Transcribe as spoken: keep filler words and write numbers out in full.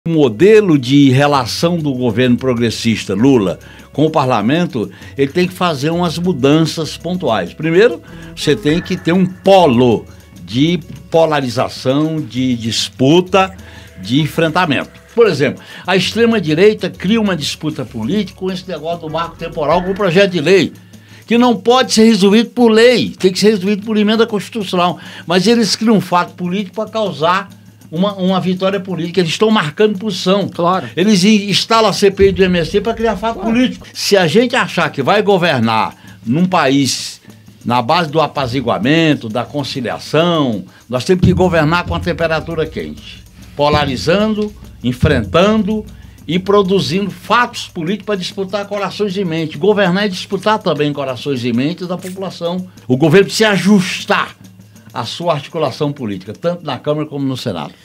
O modelo de relação do governo progressista Lula com o parlamento, ele tem que fazer umas mudanças pontuais. Primeiro, você tem que ter um polo de polarização, de disputa, de enfrentamento. Por exemplo, a extrema-direita cria uma disputa política com esse negócio do marco temporal, com o projeto de lei, que não pode ser resolvido por lei, tem que ser resolvido por emenda constitucional. Mas eles criam um fato político para causar Uma, uma vitória política. Eles estão marcando posição. Claro. Eles instalam a C P I do M S T para criar fato claro. político. Se a gente achar que vai governar num país na base do apaziguamento, da conciliação, nós temos que governar com a temperatura quente, polarizando, enfrentando e produzindo fatos políticos para disputar corações e mentes. Governar é disputar também corações e mentes da população. O governo precisa ajustar a sua articulação política, tanto na Câmara como no Senado.